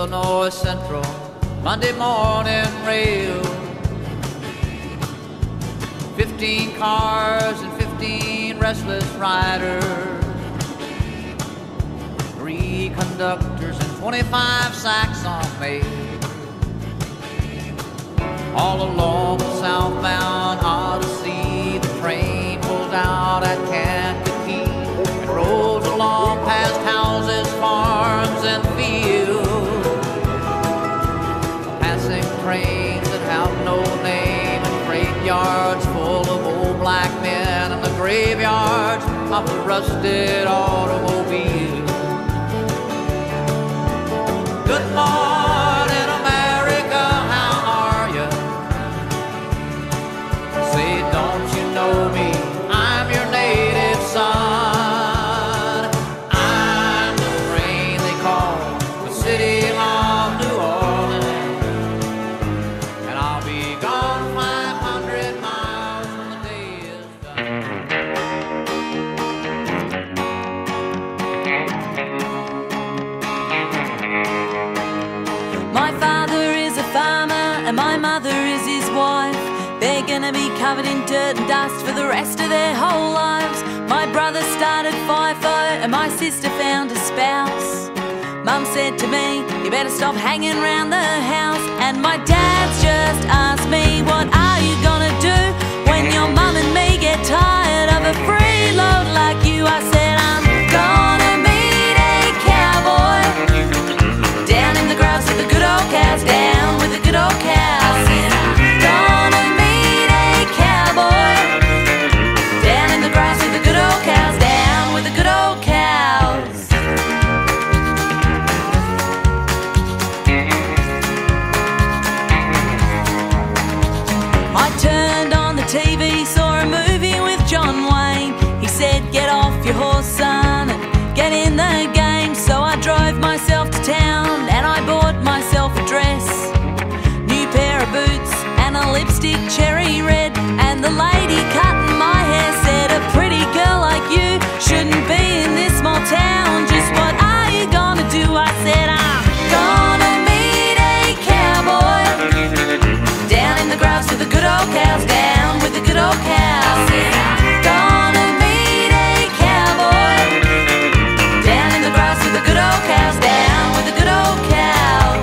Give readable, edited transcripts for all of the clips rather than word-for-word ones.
Illinois Central Monday morning rail. 15 cars and 15 restless riders, 3 conductors and 25 sacks on mail. All along the southbound Odyssey, the train pulls out at Kankakee and rolls along past houses, farms, and fields. Passing trains that have no name and freight yards full of old black men and the graveyards of the rusted automobiles. Good morning, America, how are you? Say, don't you know me? I'm your native son. I'm the rain they call the city of New Orleans, and I'll be gone 500 miles when the day is done. My father is a farmer and my mother is his wife. They're gonna be covered in dirt and dust for the rest of their whole lives. My brother started FIFO and my sister found a spouse. Mum said to me, you better stop hanging around the house. And my dad's just asked me, what are you gonna do when your mum and me get tired of a freeload like you? I said, I'm gonna meet a cowboy down in the grass with the good old cows, down with the good old cows. I said, I'm gonna meet a cowboy down in the grass with the good old cows, down with the good old cows. I turned on the TV, saw a movie with John Wayne. He said, get off your horse, son, and get in the game. So I drove myself to town and I bought myself a dress, new pair of boots and a lipstick cherry red. And the lady cutting my hair said, a pretty girl like you shouldn't be in this small town. Just what are you gonna do? I said, I'm gonna meet a cowboy down in the grass with the good old cows, down with the good old cows. I said, I'm gonna meet a cowboy down in the grass with the good old cows, down with the good old cows.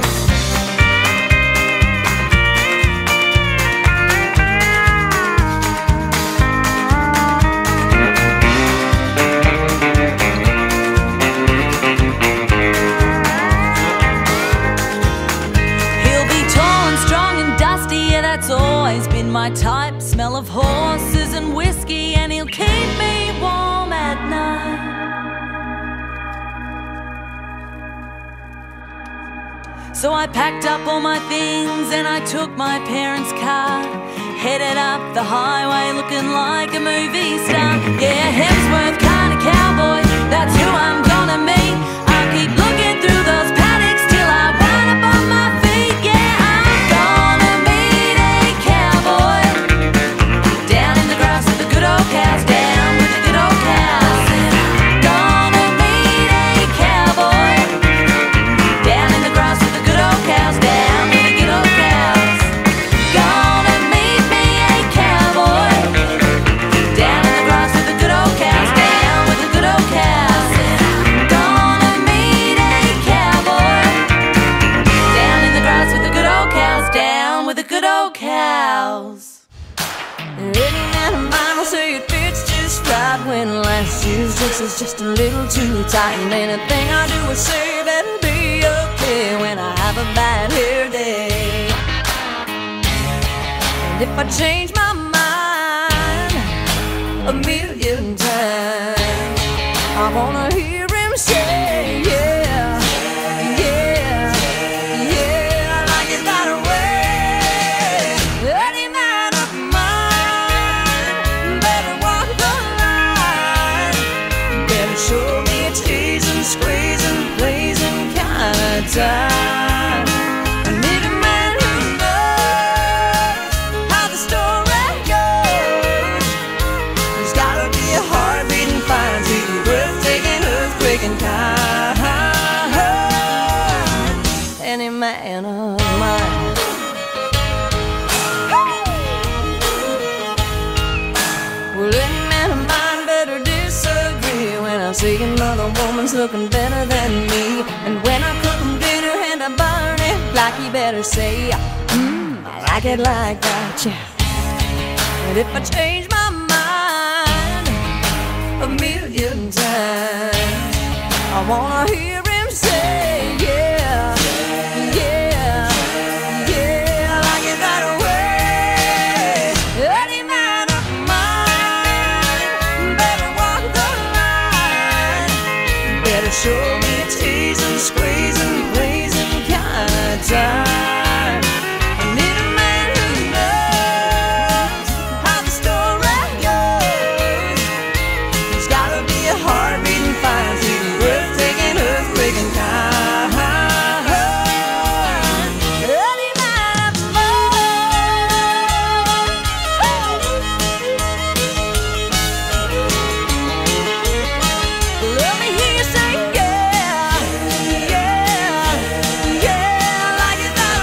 He'll be tall and strong and dusty, yeah, that's always been my type. Smell of horses and whiskey, and he'll keep me warm at night. So I packed up all my things and I took my parents' car, headed up the highway looking like a movie star. Yeah, Hemsworth kind of cowboy, that's who I'm gonna meet. I'll keep looking through those paddocks till I wind up on my feet. Yeah, I'm gonna meet a cowboy down in the grass with the good old cows, down with the good old cows. I'm gonna meet a cowboy down in the grass with the good old cows, down with the good old cows. Gonna meet me a cowboy down in the grass with the good old cows, down with the good old cows. I'm gonna meet a cowboy down in the grass with the good old cows, down with the good old cows. Any man of mine will say it fits just right when last year's dress is just a little too tight. And anything I do or say better be okay when I have a bad hair day. And if I change my mind a million times, I wanna hear him say, yeah, yeah, yeah, I like it that way. Any man of mine better walk the line, better show me a teasing, squeezing, pleasing kind of time. I need a man who knows how the story goes. There's gotta be a heart beating fine, breathtaking, earthquaking kind. man of mine. Well, any man of mine better disagree when I see another woman's looking better than me. And when I cook him dinner and I burn it like he better say, I like it like that, yeah. And if I change my mind a million times, I wanna hear him say, yeah, yeah, yeah, I like it that way. Any man of mine better walk the line, better show me a teasing, squeezing, pleasing kind of time. I need a man who knows how the story goes. He's gotta be a heart-beating, fine-feeling, breathtaking, earthquaking kind. Any man of mine. Let me hear you say, yeah, yeah, yeah, I like it that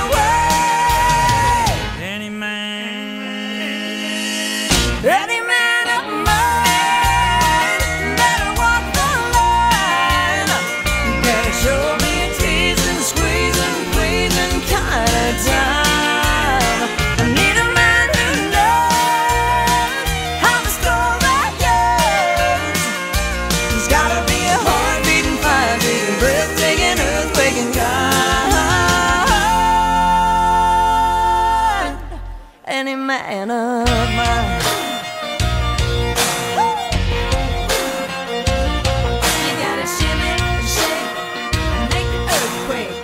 way. Any man of mine better walk the line, better show me a teasing, squeezing, pleasing kind of time. I need a man who knows how the story goes. He's gotta be a heart-beating, fire-beating, breathtaking, earthquaking kind. Any man of mine. You gotta shimmy, shake, and make the earthquake.